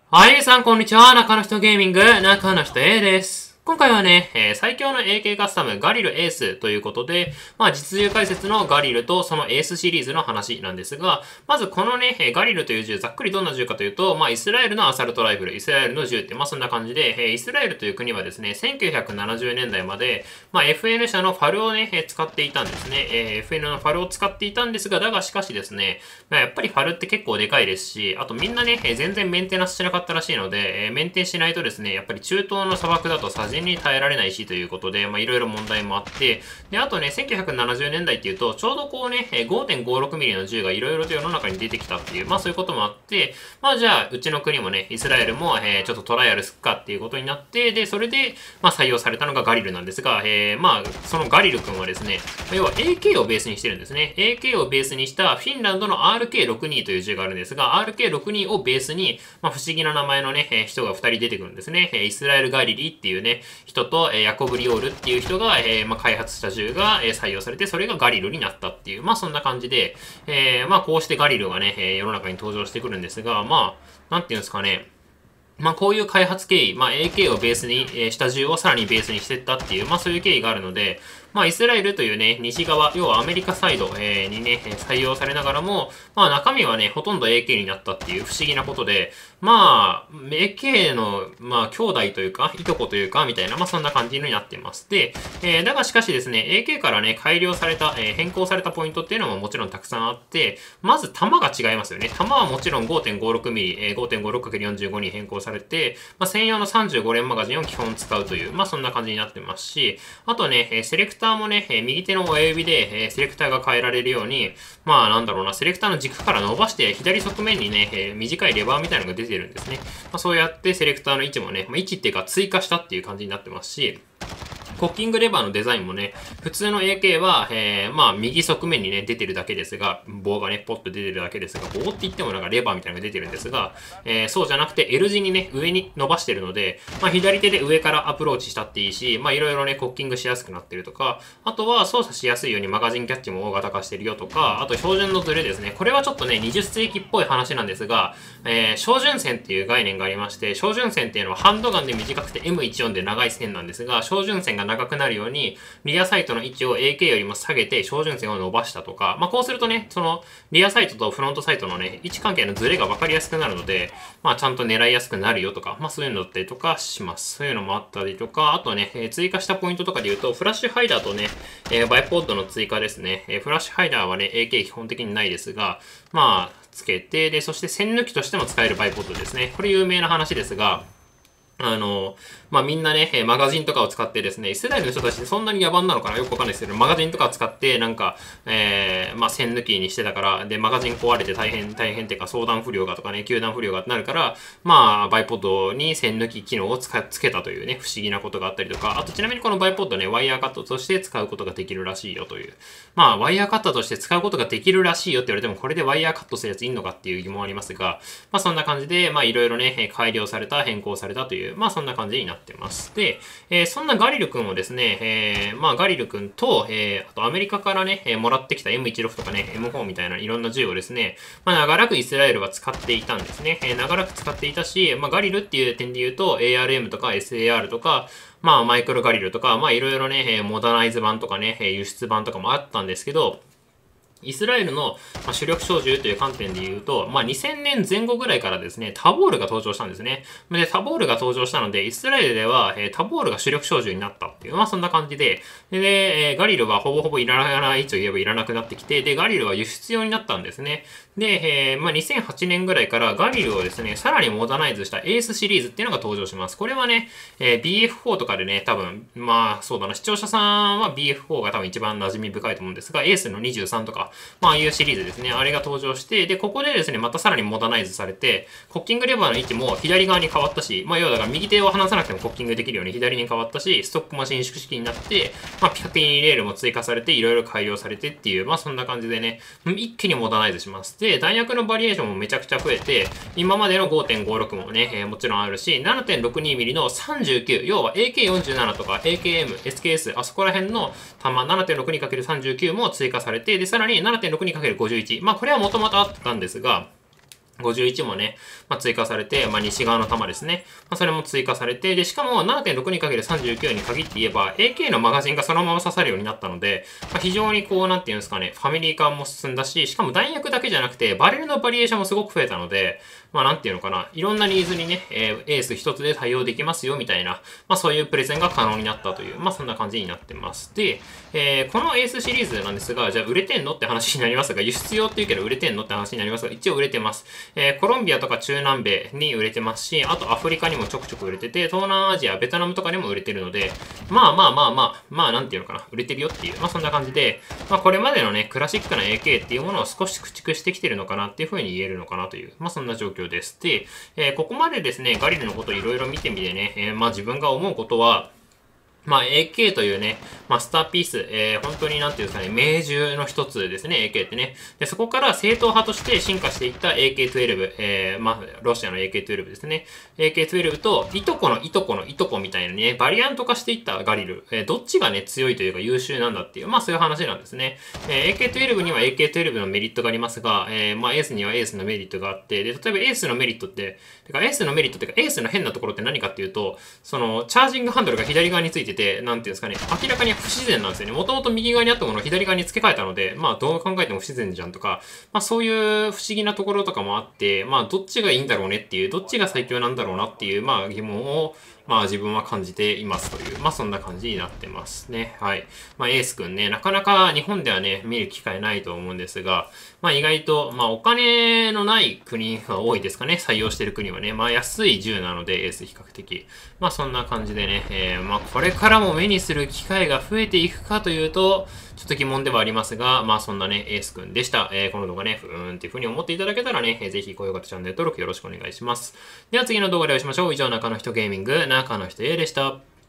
はい、皆さん、こんにちは。中の人ゲーミング、中の人 A です。今回はね、最強の AK カスタムガリルエースということで、実銃解説のガリルとそのエースシリーズの話なんですが、まずこのね、ガリルという銃、ざっくりどんな銃かというと、イスラエルのアサルトライフル、イスラエルの銃って、そんな感じで、イスラエルという国はですね、1970年代まで、FN 社のファルをね、使っていたんですね。FN のファルを使っていたんですが、だがしかしですね、やっぱりファルって結構でかいですし、あとみんなね、全然メンテナンスしなかったらしいので、メンテしないとですね、やっぱり中東の砂漠だと砂塵に耐えられないしということで、いろいろ問題もあって、で、あとね、1970年代っていうと、ちょうどこうね、5.56 ミリの銃がいろいろと世の中に出てきたっていう、そういうこともあって、じゃあ、うちの国もね、イスラエルも、ちょっとトライアルすっかっていうことになって、で、それで、採用されたのがガリルなんですが、そのガリル君はですね、要は AK をベースにしてるんですね。AK をベースにしたフィンランドの RK62 という銃があるんですが、RK62 をベースに、不思議な名前のね、人が2人出てくるんですね。イスラエル・ガリリっていうね、人と、ヤコブ・リオールっていう人が、開発した銃が、採用されて、それがガリルになったっていう、そんな感じで、こうしてガリルがね、世の中に登場してくるんですが、なんていうんですかね、こういう開発経緯、AK をベースにした銃をさらにベースにしていったっていう、そういう経緯があるので、イスラエルというね、西側、要はアメリカサイド、にね、採用されながらも、中身はね、ほとんど AK になったっていう不思議なことで、AK の、兄弟というか、いとこというか、みたいな、そんな感じになってます。で、だがしかしですね、AK からね、改良された、変更されたポイントっていうのももちろんたくさんあって、まず弾が違いますよね。弾はもちろん 5.56mm、5.56×45 に変更されて、専用の35連マガジンを基本使うという、そんな感じになってますし、あとね、セレクターもね、右手の親指で、セレクターが変えられるように、セレクターの軸から伸ばして、左側面にね、短いレバーみたいなのが出てるんですね。そうやってセレクターの位置もね、位置っていうか追加したっていう感じになってますし、コッキングレバーのデザインもね、普通の AK は、右側面にね、出てるだけですが、棒がね、ポッと出てるだけですが、棒って言ってもなんかレバーみたいなのが出てるんですが、そうじゃなくて L 字にね、上に伸ばしてるので、左手で上からアプローチしたっていいし、いろいろね、コッキングしやすくなってるとか、あとは操作しやすいようにマガジンキャッチも大型化してるよとか、あと標準のズレですね。これはちょっとね、20世紀っぽい話なんですが、照準線っていう概念がありまして、照準線っていうのはハンドガンで短くて M14 で長い線なんですが、照準線が長くなるように、リアサイトの位置を AK よりも下げて照準線を伸ばしたとか、こうするとね、そのリアサイトとフロントサイトのね、位置関係のズレが分かりやすくなるので、ちゃんと狙いやすくなるよとか、そういうのだったりとかします。そういうのもあったりとか、あとね、追加したポイントとかで言うと、フラッシュハイダーとね、バイポッドの追加ですね。フラッシュハイダーはね、AK 基本的にないですが、つけて、で、そして線抜きとしても使えるバイポッドですね。これ有名な話ですが、みんなね、マガジンとかを使ってですね、イスラエルの人たちそんなに野蛮なのかなよくわかんないですけど、マガジンとかを使って、線抜きにしてたから、で、マガジン壊れて大変っていうか、相談不良がとかね、球団不良がってなるから、バイポッドに線抜き機能をつけたというね、不思議なことがあったりとか、あとちなみにこのバイポッドね、ワイヤーカットとして使うことができるらしいよという。ワイヤーカットとして使うことができるらしいよって言われても、これでワイヤーカットするやついんのかっていう疑問ありますが、そんな感じで、いろいろね、改良された、変更されたという、そんな感じになってます。で、そんなガリル君をですね、ガリル君と、あとアメリカからね、もらってきた M16 とかね、M4 みたいないろんな銃をですね、長らくイスラエルは使っていたんですね。長らく使っていたし、ガリルっていう点で言うと、ARM とか SAR とか、マイクロガリルとか、いろいろね、モダナイズ版とかね、輸出版とかもあったんですけど、イスラエルの主力小銃という観点で言うと、2000年前後ぐらいからですね、タボールが登場したんですね。で、タボールが登場したので、イスラエルでは、タボールが主力小銃になったっていう、そんな感じで、で、ガリルはほぼほぼいらないと言えばいらなくなってきて、で、ガリルは輸出用になったんですね。で、2008年ぐらいからガリルをですね、さらにモダナイズしたエースシリーズっていうのが登場します。これはね、BF4 とかでね、多分、そうだな、視聴者さんは BF4 が多分一番馴染み深いと思うんですが、エースの23とか、ああいうシリーズですね。あれが登場して、で、ここでですね、またさらにモダナイズされて、コッキングレバーの位置も左側に変わったし、要はだから右手を離さなくてもコッキングできるように左に変わったし、ストックも伸縮式になって、ピカピンレールも追加されて、いろいろ改良されてっていう、そんな感じでね、一気にモダナイズします。で、弾薬のバリエーションもめちゃくちゃ増えて、今までの 5.56 もね、もちろんあるし、7.62mm の39、要は AK47 とか AKM、SKS、あそこら辺の弾 7.62×39 も追加されて、で、さらに 7.62×51。これはもともとあったんですが、 51もね、追加されて、西側の弾ですね。それも追加されて、で、しかも 7.62×39 に限って言えば、AK のマガジンがそのまま刺さるようになったので、非常にこう、なんていうんですかね、ファミリー化も進んだし、しかも弾薬だけじゃなくて、バレルのバリエーションもすごく増えたので、なんていうのかな、いろんなニーズにね、エース一つで対応できますよ、みたいな、そういうプレゼンが可能になったという、そんな感じになってます。で、このエースシリーズなんですが、じゃあ売れてんのって話になりますが、輸出用って言うけど売れてんのって話になりますが、一応売れてます。コロンビアとか中南米に売れてますし、あとアフリカにもちょくちょく売れてて、東南アジア、ベトナムとかにも売れてるので、なんていうのかな、売れてるよっていう、そんな感じで、これまでのね、クラシックな AK っていうものを少し駆逐してきてるのかなっていう風に言えるのかなという、そんな状況です。で、ここまでですね、ガリルのことをいろいろ見てみてね、自分が思うことは、AK というね、マスターピース、本当になんていうんですかね、名獣の一つですね、AK ってね。で、そこから正統派として進化していった AK-12、ロシアの AK-12 ですね。AK-12 と、いとこのいとこのいとこみたいなね、バリアント化していったガリル、どっちがね、強いというか優秀なんだっていう、そういう話なんですね。AK-12 には AK-12 のメリットがありますが、エースにはエースのメリットがあって、で、例えばエースのメリットって、エースの変なところって何かっていうと、その、チャージングハンドルが左側についてて、なんていうんですかね、明らかに不自然なんですよね。もともと右側にあったものを左側に付け替えたので、どう考えても不自然じゃんとか、そういう不思議なところとかもあって、どっちがいいんだろうねっていう、どっちが最強なんだろうなっていう、疑問を、自分は感じていますという、そんな感じになってますね。はい。エースくんね、なかなか日本ではね、見る機会ないと思うんですが、意外と、お金のない国が多いですかね、採用してる国はね。安い銃なので、エース比較的。そんな感じでね、これからも目にする機会が増えていくかというと、ちょっと疑問ではありますが、そんなね、エースくんでした。この動画ね、っていう風に思っていただけたらね、ぜひ高評価とチャンネル登録よろしくお願いします。では次の動画でお会いしましょう。以上、中の人ゲーミング、中の人 A でした。